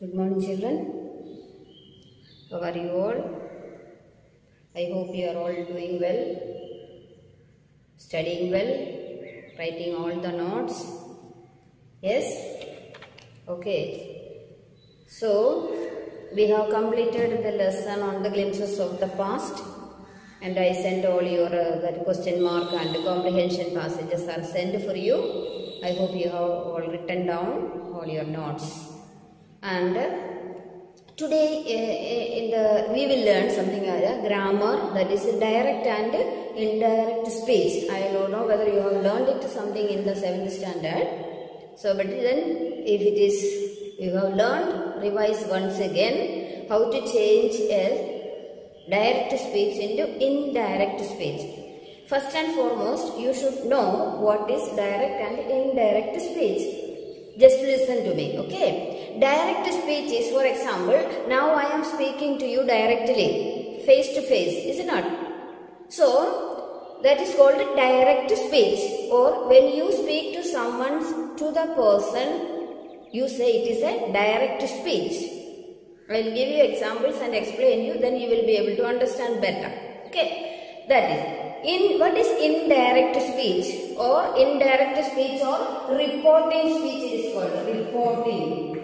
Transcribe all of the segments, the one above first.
Good morning, children. How are you all? I hope you are all doing well, studying well, writing all the notes. Yes? Okay. So, we have completed the lesson on the glimpses of the past, and I sent all your that question mark and comprehension passages are sent for you. I hope you have all written down all your notes. And today we will learn something grammar, that is direct and indirect speech. I don't know whether you have learned it something in the 7th standard. So, but then if it is you have learned, revise once again how to change a direct speech into indirect speech. First and foremost, you should know what is direct and indirect speech. Just listen to me, okay? Direct speech is, for example, now I am speaking to you directly, face to face, is it not? So, that is called direct speech. Or when you speak to someone, to the person, you say it is a direct speech. I will give you examples and explain you, then you will be able to understand better. Okay, that is. What is indirect speech or indirect speech or reporting speech it is called? Reporting.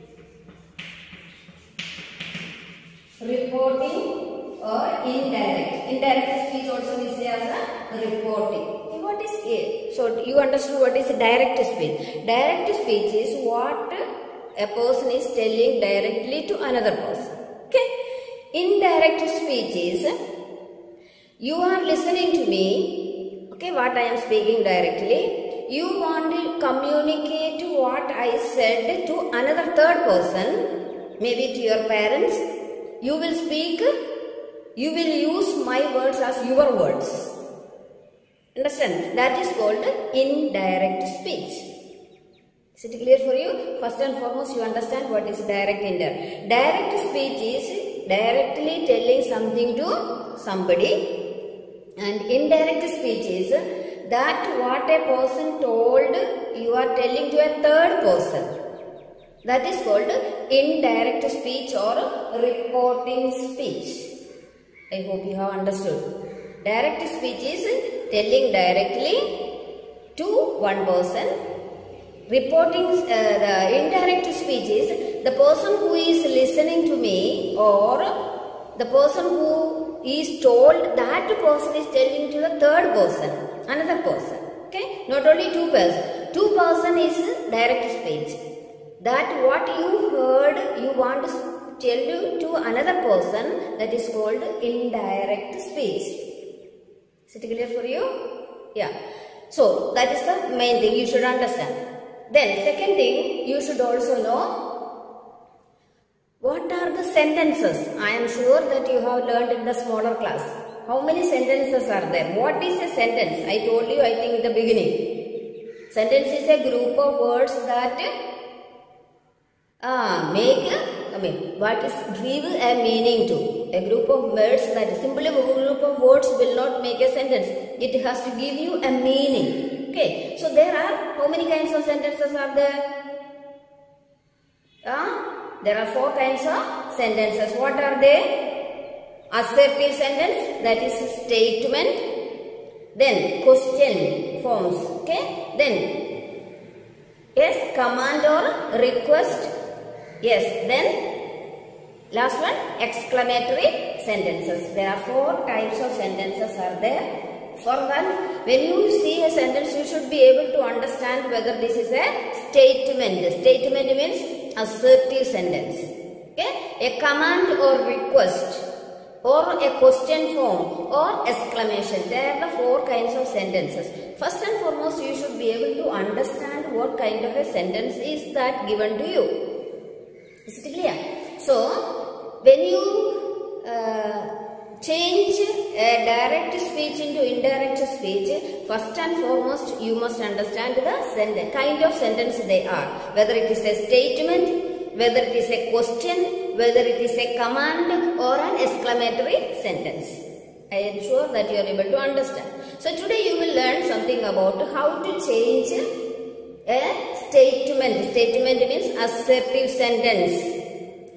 Reporting or indirect. Indirect speech also we say as a reporting. Okay, what is it? So you understood what is direct speech. Direct speech is what a person is telling directly to another person. Okay. Indirect speech is you are listening to me, okay, what I am speaking directly. You want to communicate what I said to another third person, maybe to your parents. You will speak, you will use my words as your words. Understand? That is called indirect speech. Is it clear for you? First and foremost, you understand what is direct and indirect. Direct speech is directly telling something to somebody. And indirect speech is that what a person told, you are telling to a third person. That is called indirect speech or reporting speech. I hope you have understood. Direct speech is telling directly to one person. Reporting, the indirect speech is the person who is listening to me or the person who is told, that person is telling to the third person, another person. Okay, not only two persons. Two person is direct speech. That what you heard, you want to tell you to another person, that is called indirect speech. Is it clear for you? Yeah. So that is the main thing you should understand. Then second thing, you should also know what are the sentences. I am sure that you have learned in the smaller class. How many sentences are there? What is a sentence? I told you, I think, in the beginning. Sentence is a group of words that give a meaning to. A group of words that simply a group of words will not make a sentence. It has to give you a meaning. Okay. So there are, how many kinds of sentences are there? There are 4 kinds of sentences. What are they? Assertive sentence, that is a statement. Then question forms. Okay. Then yes, command or request. Yes. Then last one, exclamatory sentences. There are 4 types of sentences are there. For that, when you see a sentence, you should be able to understand whether this is a statement. Statement means assertive sentence. Okay? A command or request or a question form or exclamation. There are the 4 kinds of sentences. First and foremost, you should be able to understand what kind of a sentence is that given to you. Is it clear? So, when you change a direct speech into indirect speech, first and foremost you must understand the sentence, kind of sentence they are. Whether it is a statement, whether it is a question, whether it is a command or an exclamatory sentence. I am sure that you are able to understand. So today you will learn something about how to change a statement. Statement means assertive sentence.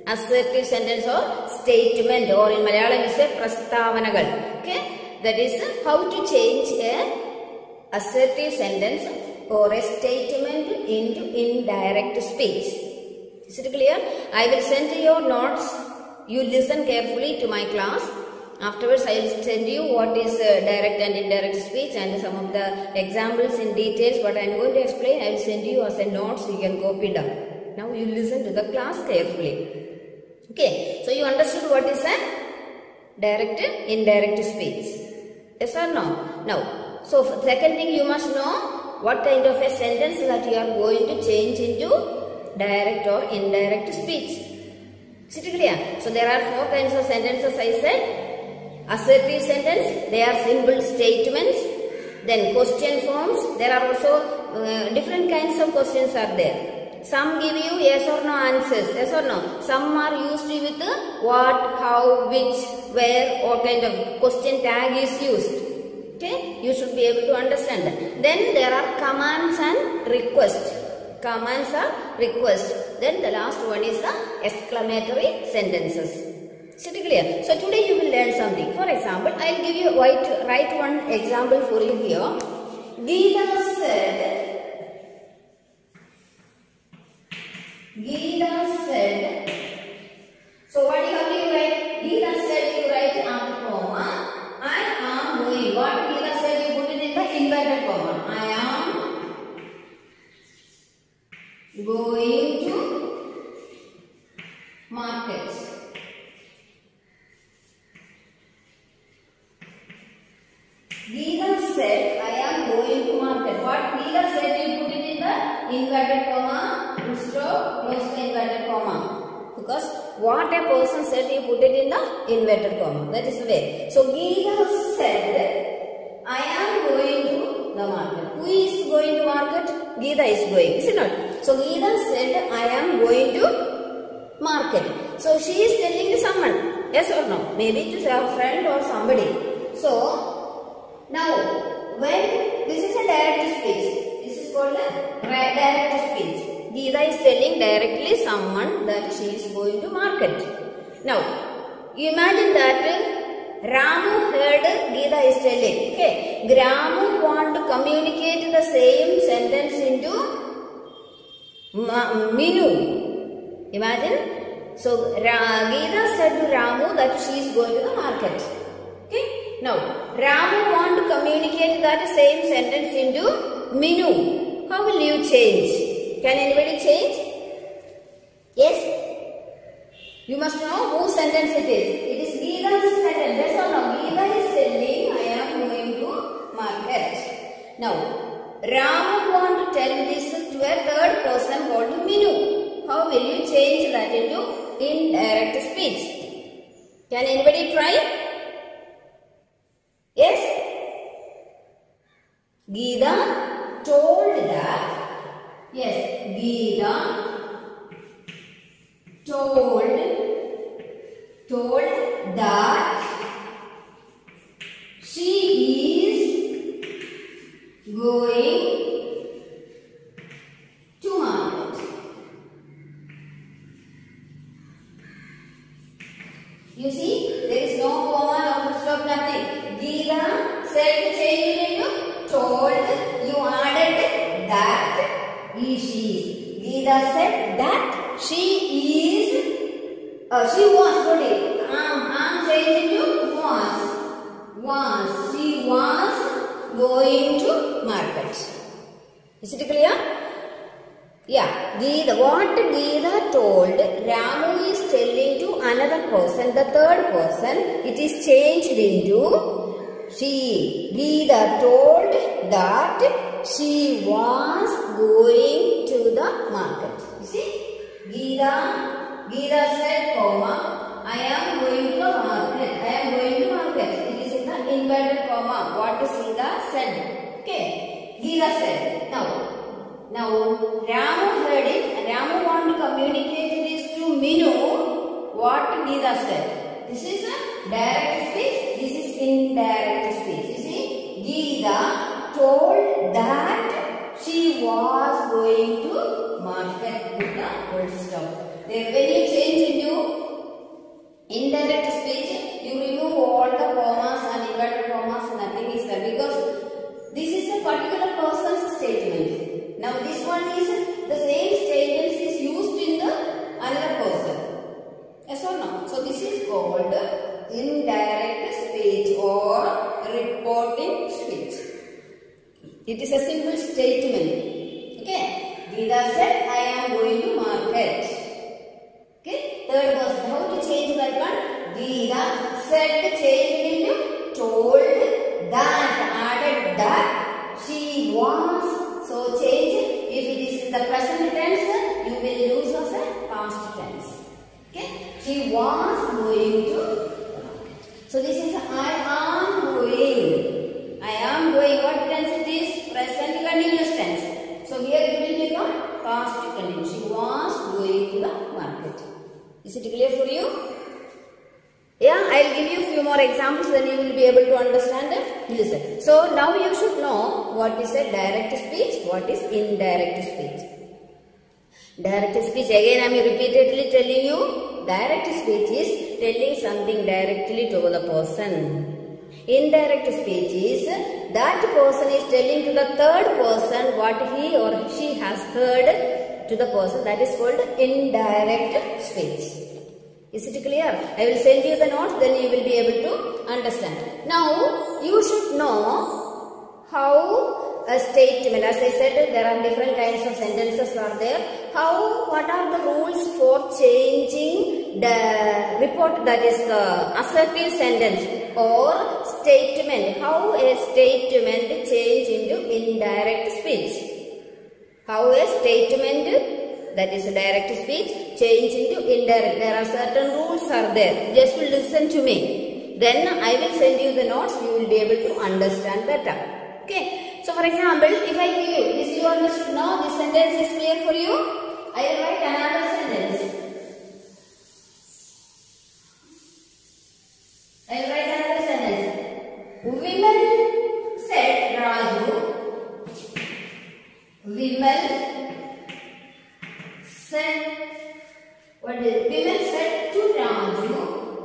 Assertive sentence or statement, or in Malayalam we say prastavanagal. Okay, that is how to change a assertive sentence or a statement into indirect speech. Is it clear? I will send you your notes. You listen carefully to my class. Afterwards, I will send you what is direct and indirect speech and some of the examples in details. What I am going to explain, I will send you as a notes. You can copy down. Now you listen to the class carefully. Okay. So you understood what is a direct, indirect speech. Yes or no? Now, so second thing, you must know what kind of a sentence that you are going to change into direct or indirect speech. Is it clear? So there are 4 kinds of sentences I said. Assertive sentence, they are simple statements. Then question forms, there are also different kinds of questions are there. Some give you yes or no answers, yes or no. Some are used with what, how, which, where, what kind of question tag is used. Okay, you should be able to understand that. Then there are commands and requests. Commands are requests. Then the last one is the exclamatory sentences. Is it clear? So today you will learn something. For example, I will give you write one example for you here. Geeta said. So what you have to write? Geeta said, you write after comma. I am going. What Geeta said, you put it in the inverted comma. I am going to market. Geeta said, I am going to market. What Geeta said, you put it in the inverted comma instead of close the inverted comma. Because what a person said, you put it in the inverted comma. That is the way. So Geeta said, I am going to the market. Who is going to market? Geeta is going. Is it not? So Geeta said, I am going to market. So she is telling to someone. Yes or no? Maybe to a friend or somebody. So now, when this is a direct speech, this is called a direct speech. Geeta is telling directly someone that she is going to market. Now, you imagine that Ramu heard Geeta is telling. Okay, Ramu want to communicate the same sentence into Minu. Imagine. So, Geeta said to Ramu that she is going to the market. Okay. Now, Ramu want to communicate that same sentence into Minu. How will you change? Can anybody change? Yes? You must know whose sentence it is. It is Geeta's sentence. Yes or no? Geeta is telling, I am going to market. Now, Ramu want to tell this to a third person called Minu. How will you change that into indirect speech? Can anybody try? Yes? Geeta told that. Yes, Geeta told that she is going to market. You see, there is no comma, no full stop, nothing. Geeta said to change it into told. You added that is she is. Geeta said that she is. She was. Put it. Changing to was. She was going to market. Is it clear? Yeah. What Geeta told, Ramu is telling to another person, the third person. It is changed into she. Geeta told that she was going to the market. You see? Geeta said, comma, I am going to the market. I am going to market. It is in the inverted comma. What Geeta said. Okay. Geeta said. Now Ramu heard it. Ramu want to communicate this to Minu. What Geeta said. This is a direct speech. This is indirect speech. You see? Geeta told that she was going to market, put the full stop. Then when you change into indirect speech, you remove all the commas and inverted commas, nothing is there because this is a particular person's statement. Now this one is the same statement is used in the another person. Yes or no? So this is called indirect speech or reporting speech. It is a simple statement. Okay. Geeta said, I am going to market. Okay. Third person. How to change that one? Geeta said, changed into told that, added that she was. So change. If it is in the present tense, you will use as a past tense. Okay. She was going to the market. So this is I am going. I am going. What tense it is? Present continuous tense. So here it will become past continuous. She was going to the market. Is it clear for you? Yeah, I will give you a few more examples, then you will be able to understand it. Listen. So now you should know what is a direct speech, what is indirect speech. Direct speech, again I am repeatedly telling you, direct speech is telling something directly to the person. Indirect speech is that person is telling to the third person what he or she has heard to the person. That is called indirect speech. Is it clear? I will send you the notes, then you will be able to understand. Now, you should know how a statement, as I said, there are different kinds of sentences are there. What are the rules for changing the report, that is the assertive sentence or statement? How a statement change into indirect speech? How a statement, that is a direct speech, change into indirect. There are certain rules are there. Just listen to me. Then I will send you the notes. You will be able to understand better. Okay. So for example, if I give you this, you understood now. This sentence is clear for you. I will write another sentence. I will write another sentence. Vimal said Raju. Vimal said, Vimal said to Raju.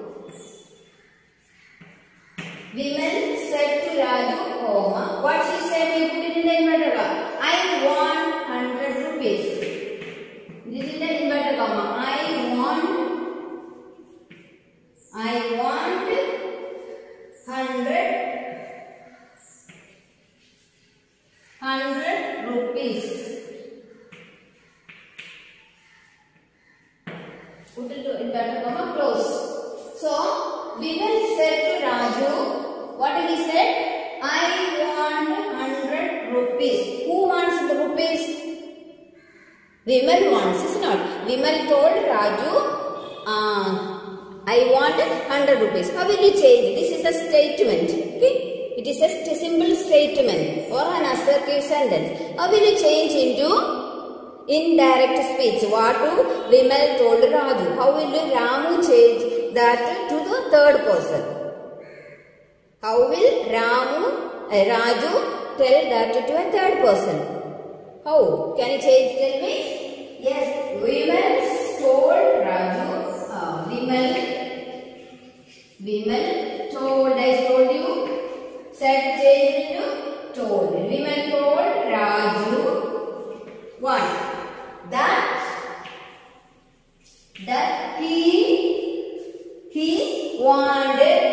Vimal said to Raju, comma, what she said, you put it in the inverted comma. I want 100 rupees. This is the inverted comma. I want 100 rupees. Put it to inverted comma, close. So, Vimal said to Raju, what he said? I want 100 rupees. Who wants the rupees? Vimal wants, is not. Vimal told Raju, I want 100 rupees. How will you change? This is a statement. Okay? It is a simple statement or an assertive sentence. How will you change into indirect speech? What do Vimal told Raju? How will Ramu change that to the third person? How will Raju tell that to a third person? How? Can you change? Tell me. Yes. Vimal told Raju. Vimal told. I told you. Said change into told. Vimal told Raju. What? That he wanted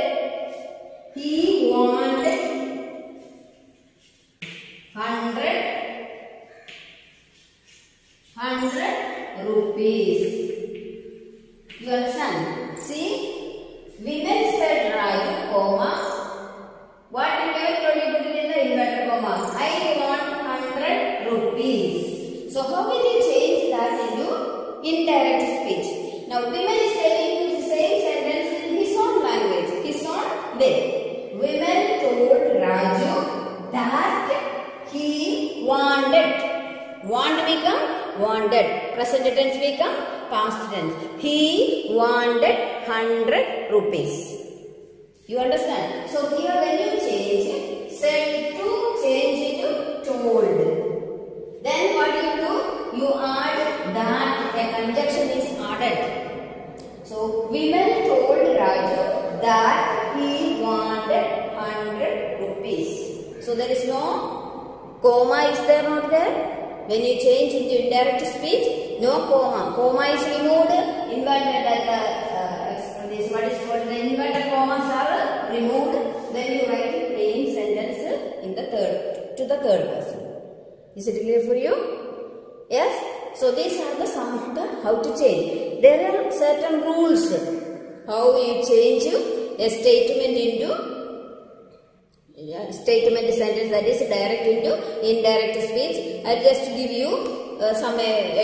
100 rupees. You understand? See, Vimal said Raju, comma. What if I told you put it in the inverted comma? I want 100 rupees. So how will you change that into indirect speech? Now Vimal is telling you the same sentence in his own language, his own way. Vimal told Raju that he wanted. Want become wanted. Present tense become past tense. He wanted 100 rupees. You understand? So here when you change, said to change into told. Then what you do? you add that, a conjunction is added. So Vimal told Raju that he wanted 100 rupees. So there is no comma, is there not there? When you change into indirect speech, no comma. Comma is removed. Inverted this what is called the inverted commas are removed. Then you write a plain sentence in the third person. Is it clear for you? Yes. So these are the some of the how to change. There are certain rules how you change a statement into statement sentence, that is direct into indirect speech. I'll just give you some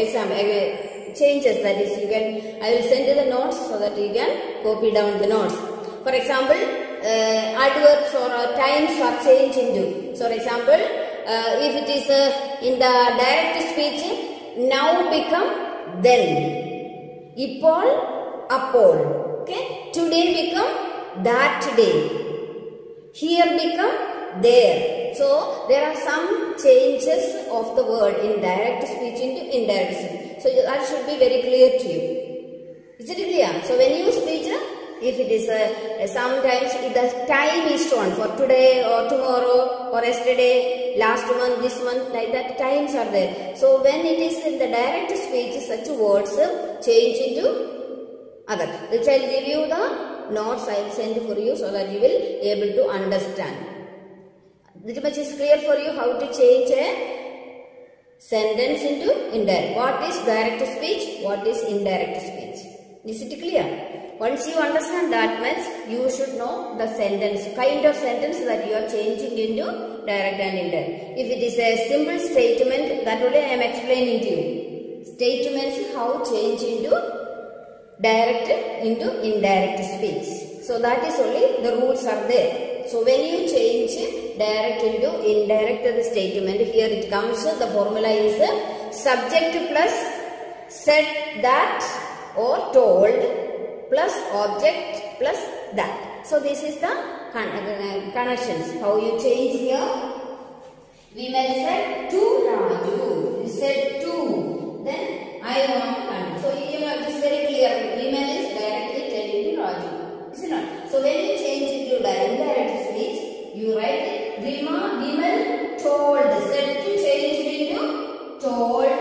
changes, that is you can, I will send you the notes so that you can copy down the notes. For example, adverbs or times are changed into. So for example, if it is in the direct speech, now become then, Ipol, Apol, okay, today become that day, here become there. So there are some changes of the word in direct speech into indirect speech. So that should be very clear to you. Is it clear? So when you speak, if it is sometimes the time is shown for today or tomorrow or yesterday, last month, this month, like that times are there. So when it is in the direct speech, such words change into other. Which I will give you the notes, I will send for you so that you will able to understand. This much is clear for you how to change a sentence into indirect. What is direct speech? What is indirect speech? Is it clear? Once you understand that much, you should know the sentence, kind of sentence that you are changing into direct and indirect. If it is a simple statement, that only I am explaining to you. Statements how change into direct into indirect speech. So that is only the rules are there. So when you change direct into indirect the statement, here it comes, the formula is subject plus said that or told plus object plus that. So this is the connections. How you change here? Vimal said to Raju. He said to. Then I want to continue. So here it is very clear. Vimal is directly telling to Raju. Is it not? So when you change into indirect speech, you write it. Vimal told. Said to change into told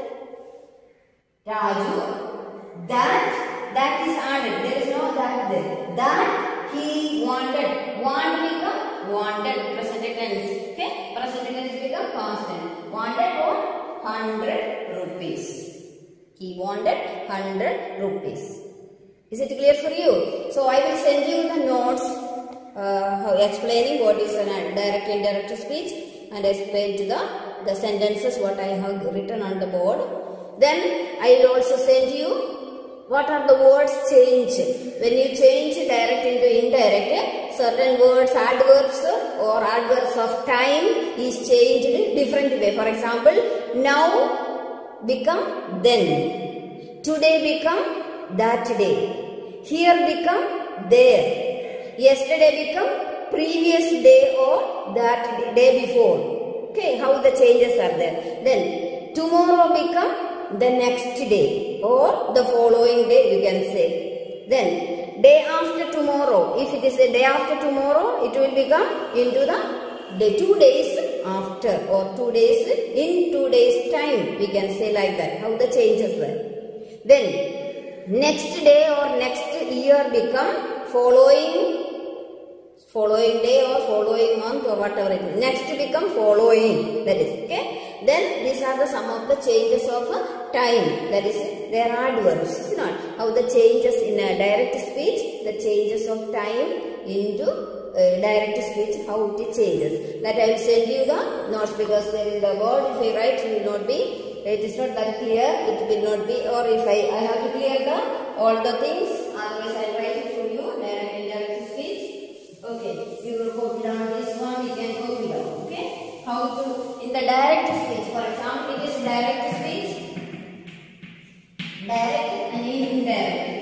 Raju that is added. There is no that there. That he wanted. Want become wanted. Present tense. Okay. Present tense become constant. Wanted or 100 rupees. He wanted 100 rupees. Is it clear for you? So I will send you the notes explaining what is a direct indirect speech, and explain to the sentences what I have written on the board. Then I will also send you what are the words change. When you change direct into indirect, certain words, adverbs or adverbs of time is changed different way. For example, now become then, today become that day, here become there, yesterday become previous day or that day before. Okay, how the changes are there. Then tomorrow become the next day or the following day, you can say. Then day after tomorrow, if it is a day after tomorrow, it will become into the day 2 days after, or 2 days in 2 days time, we can say like that, how the changes were. Then next day or next year become following day or following month or whatever it is. Next become following, that is, okay. Then these are the some of the changes of time, that is, there are adverbs, is not? How the changes in a direct speech, the changes of time into direct speech, how it changes. That I will send you the notes, because there is the word, if I write, it will not be, it is not that clear, it will not be, or if I have to clear all the things, otherwise I will write it for you, direct indirect speech. Okay, you will copy down this one, you can copy down, okay? How to, in the direct speech, for example, it is direct speech, direct and indirect,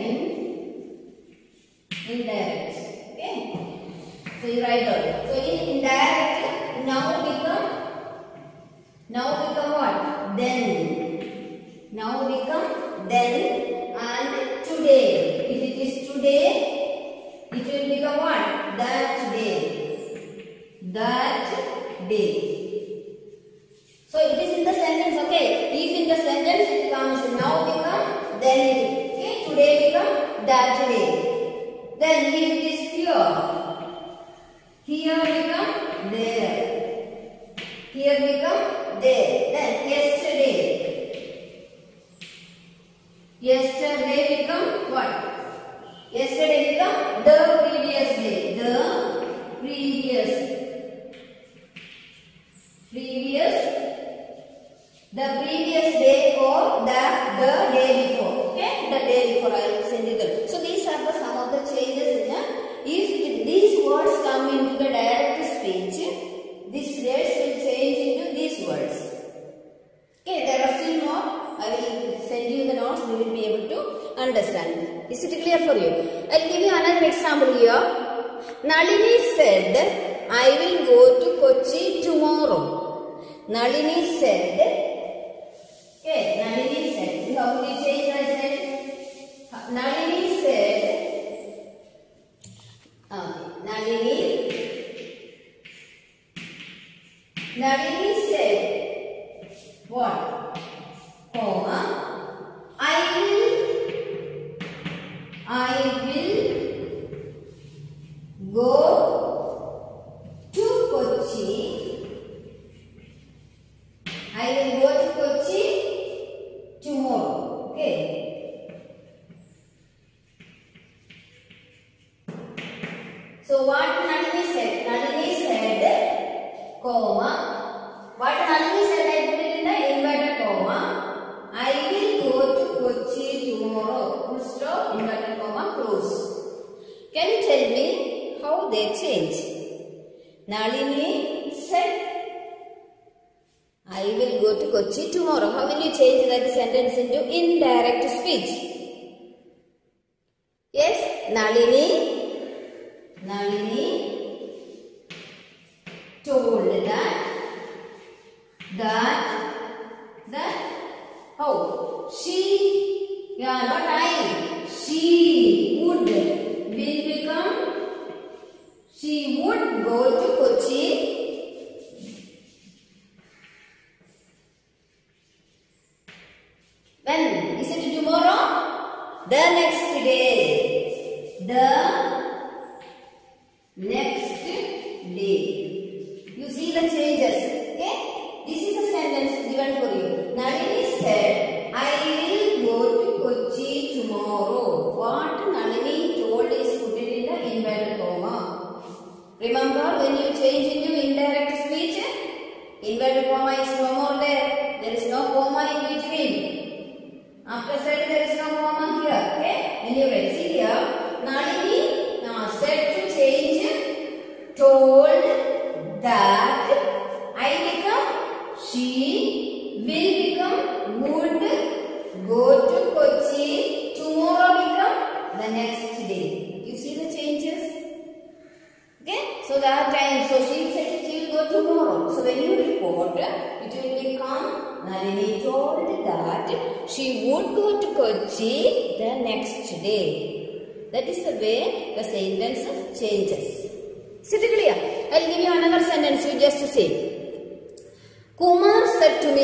indirect, okay? So you write down. So in indirect, now become what? Then. then, and today. If it is today, it will become what? That day. That day. So it is in the sentence, okay? If in the sentence it comes now become then it. Okay? Today become that day. Then if it is here become there. Here become there. Then yesterday. Yesterday become what? Yesterday become the previous day. The previous. The previous day or the day before. Okay? The day before I will send you the. So these are the some of the changes in if these words come into the direct speech, these words will change into these words. Okay, there are still more. I will send you the notes. You will be able to understand. Is it clear for you? I will give you another example here. Nalini said, I will go to Kochi tomorrow. Nalini said, okay, Nalini said, how will you change I said? Nalini said, Nalini said, what? Comma, I will go to Kochi. I will go to Kochi tomorrow. Okay. So what Nalini said? Nalini said, comma. What Nalini said, I put it in the inverted comma. I will go to Kochi tomorrow. Full stop, inverted comma, close. Can you tell me how they change? Nalini said, I will go to Kochi tomorrow. How will you change that sentence into indirect speech? Yes, Nalini told that how she, yeah, not I, she would go to Kochi when? Is it tomorrow? The next day. The next day. You see the changes. Okay? This is a sentence given for you. Nalini said, I will go to Kochi tomorrow. What Nalini told is put it in the inverted comma. Remember when you change into indirect speech, inverted comma is no more there. There is no comma in between. After said there is no comma here. Okay? When you read, see here, Nalini said to change, told that, I become, she will become, would go to Kochi, tomorrow become, the next day. You see the changes? Okay? So that time, so she said she will go tomorrow. So when you report, it will become, Nalini told that she would go to Kochi the next day. That is the way the sentence changes. Is it clear? I will give you another sentence. You just say. Kumar said to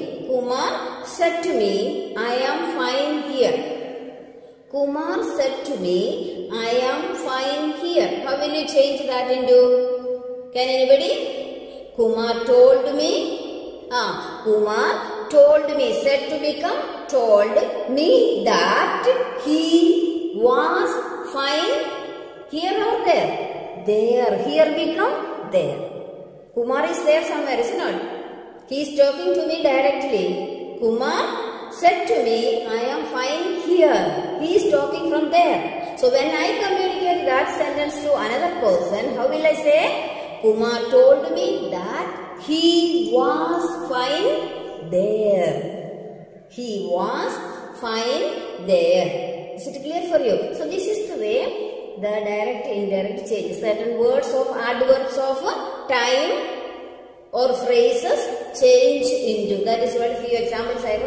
me, I am fine here. Kumar said to me, I am fine here. How will you change that into? Can anybody? Kumar told me. Kumar told me, said to become, told me that he was fine here or there? There. Here become there. Kumar is there somewhere, is it not? He is talking to me directly. Kumar said to me, I am fine here. He is talking from there. So when I communicate that sentence to another person, how will I say? Kumar told me that he was fine there. He was fine there. Is it clear for you? So this is the way the direct indirect changes. Certain words of adverbs of time or phrases change into. That is what few examples I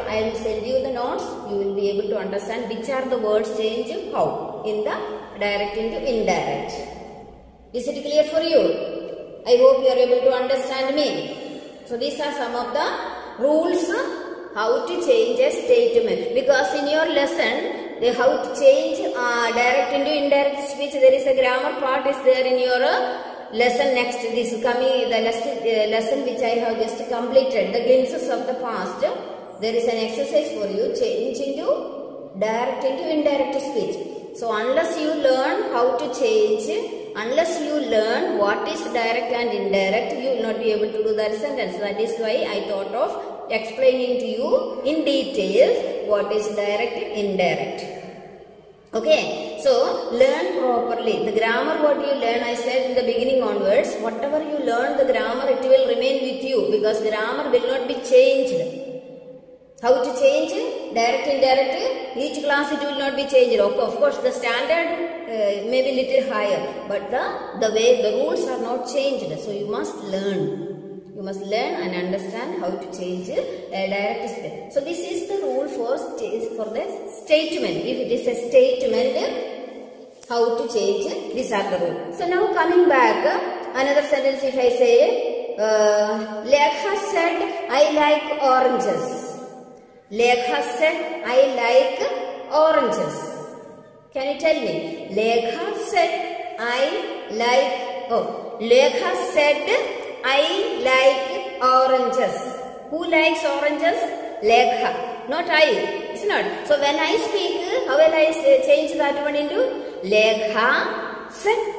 I will send you the notes. You will be able to understand which are the words change how in the direct into indirect. Is it clear for you? I hope you are able to understand me. So these are some of the rules how to change a statement. Because in your lesson, how to change direct into indirect speech, there is a grammar part is there in your lesson next. This coming the lesson which I have just completed, the glimpses of the past. There is an exercise for you, change into direct into indirect speech. So unless you learn how to change, unless you learn what is direct and indirect, you will not be able to do that sentence. That is why I thought of explaining to you in detail what is direct and indirect. Okay, so learn properly. The grammar what you learn, I said in the beginning onwards, whatever you learn the grammar, it will remain with you because grammar will not be changed. How to change? Direct, indirect, each class it will not be changed. Of course, the standard may be little higher, but the way, the rules are not changed. So you must learn. You must learn and understand how to change direct speech. So this is the rule for the statement. If it is a statement, how to change, these are the rules. So now coming back, another sentence if I say, Lekha said, I like oranges. Lekha said, I like oranges. Can you tell me? Lekha said, I like, Lekha said, I like oranges. Who likes oranges? Lekha, not I. It's not. So when I speak, how will I change that one into? Lekha said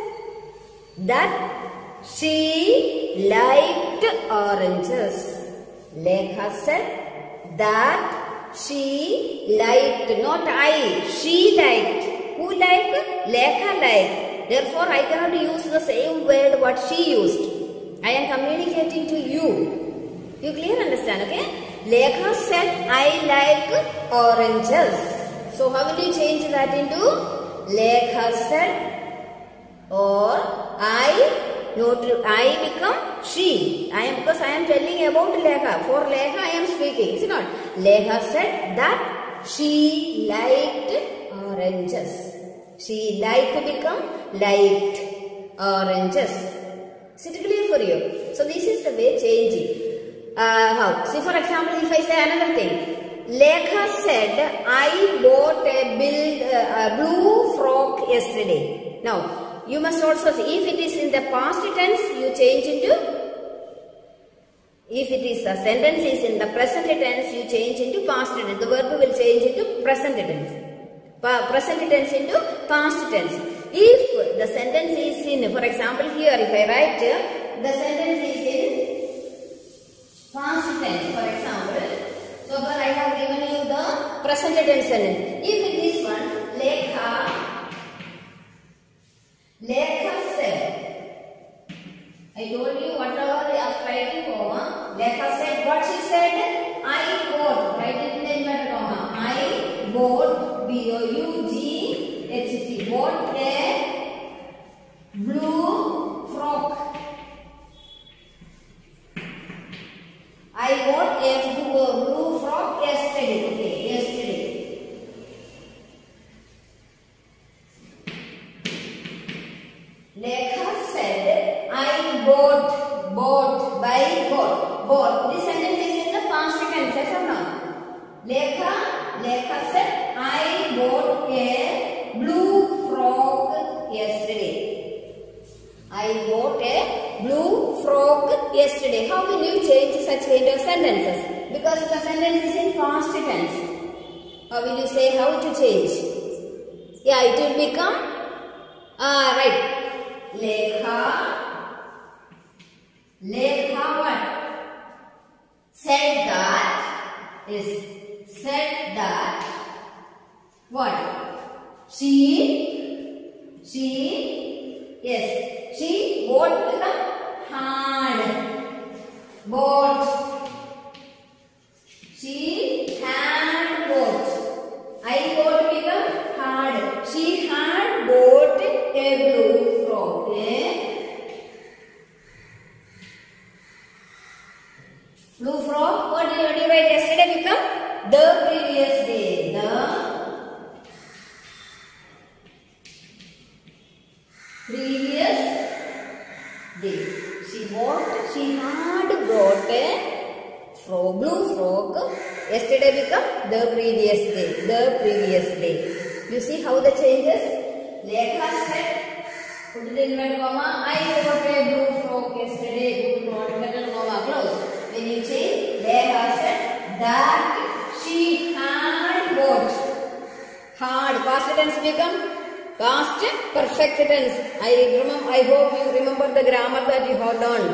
that she liked oranges. Lekha said that she liked, not I, she liked. Who liked? Lekha liked. Therefore, I cannot use the same word what she used. I am communicating to you. You clear understand, okay? Lekha said, I like oranges. So, how will you change that into? Lekha said, or I become she. Because I am telling about Lekha. For Lekha I am speaking. Is it not? Lekha said that she liked oranges. She liked become liked oranges. Is it clear for you? So this is the way changing. How? See for example, if I say another thing. Lekha said, I bought a blue frock yesterday. Now, you must also see, if it is in the past tense, you change into, if it is the sentence is in the present tense, you change into past tense. The verb will change into present tense. Present tense into past tense. If the sentence is in, for example here, if I write, the sentence is in past tense, for example. So far I have given you the present tense sentence. If it is one, Lekha said. I told you whatever after writing comma. Lekha said what she said. I bought. Write it in the inverted comma. I bought. B-O-U-G-H-T. Bought a blue frock. I bought a blue frock yesterday. Okay, yesterday. Lekha said, I bought. This sentence is in the past tense, yes or no? Lekha said, I bought a blue frock yesterday. I bought a blue frock yesterday. How will you change such kind of sentences? Because the sentence is in past tense. How will you say how to change? Yeah, it will become, right. Lekha what? Said that what? She bought become hard. Bought. She had bought. I bought become hard. She had bought a blue frock. Okay? Blue frock. What did you write yesterday become? The the previous day. The previous day. She had brought a blue frock. Yesterday become the previous day. The previous day. You see how the changes? Lekha said, put it in inverted comma, I bought a blue frock yesterday. Put inverted comma close. When you change, Lekha said that she had bought. Had past tense become past perfect tense. I hope you remember the grammar that you have learned.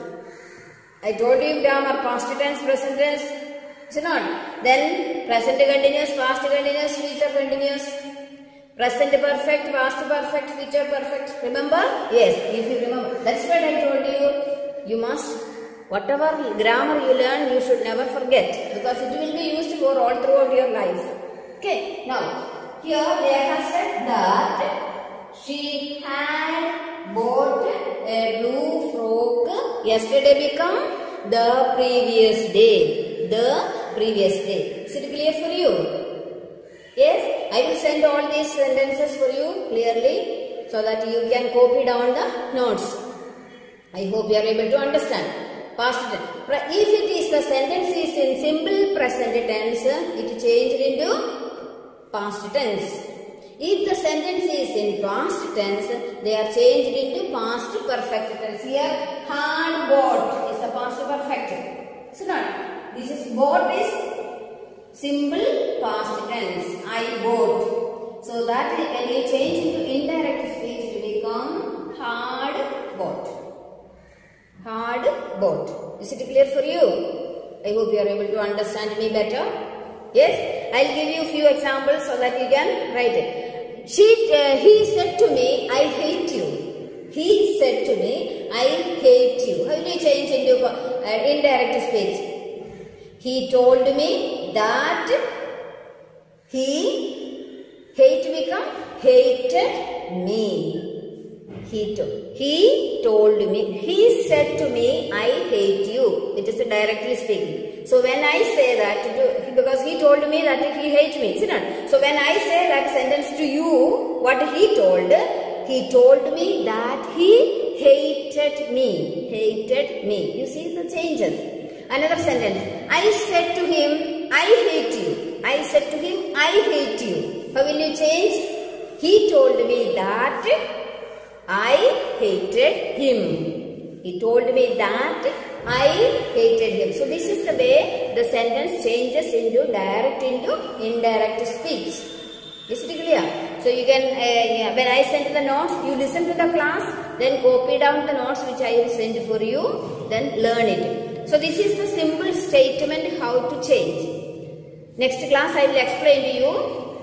I told you grammar, past tense, present tense. Is it not? Then present continuous, past continuous, future continuous. Present perfect, past perfect, future perfect. Remember? Yes, if you remember. That's what I told you. You must, whatever grammar you learn, you should never forget. Because it will be used for all throughout your life. Okay, now. Here they have said that she had bought a blue frock. Yesterday become the previous day. The previous day. Is it clear for you? Yes? I will send all these sentences for you clearly so that you can copy down the notes. I hope you are able to understand. Past tense. If it is the sentence is in simple present tense, it changed into past tense. If the sentence is in past tense, they are changed into past perfect tense. Here, had bought is the past perfect. Is it not? This is bought is simple past tense. I bought. So that when you change into indirect speech, it will become had bought. Had bought. Is it clear for you? I hope you are able to understand me better. Yes, I'll give you a few examples so that you can write it. He said to me, I hate you. He said to me, I hate you. How do you change into indirect speech? He told me that he become hated me. He told me, he said to me, I hate you. It is directly speaking. So when I say that, because he told me that he hates me, isn't it? So when I say that sentence to you, what he told me that he hated me. Hated me. You see the changes. Another sentence. I said to him, I hate you. I said to him, I hate you. How will you change? He told me that I hated him. He told me that I hated him. So this is the way the sentence changes into direct into indirect speech. Is it clear? So you can, when I send the notes, you listen to the class, then copy down the notes which I will send for you, then learn it. So this is the simple statement how to change. Next class I will explain to you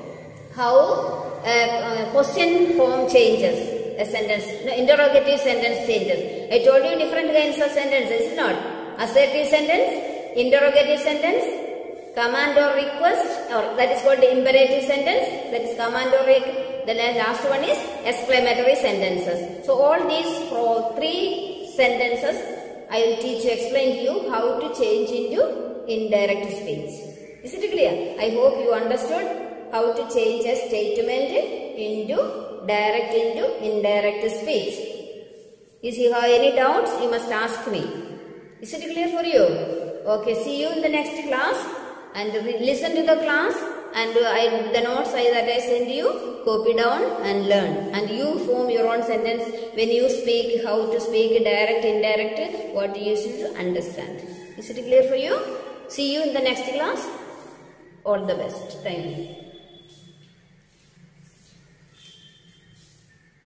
how question form changes. A sentence, interrogative sentence changes. I told you different kinds of sentences, not assertive sentence, interrogative sentence, command or request, or that is called the imperative sentence, that is command or request. The last one is exclamatory sentences. So all these three sentences I will explain to you how to change into indirect speech. Is it clear? I hope you understood how to change a statement into direct into indirect speech. If you have any doubts, you must ask me. Is it clear for you? Okay, see you in the next class and listen to the class and the notes that I send you, copy down and learn. And you form your own sentence when you speak, how to speak direct, indirect, what you should understand. Is it clear for you? See you in the next class. All the best. Thank you.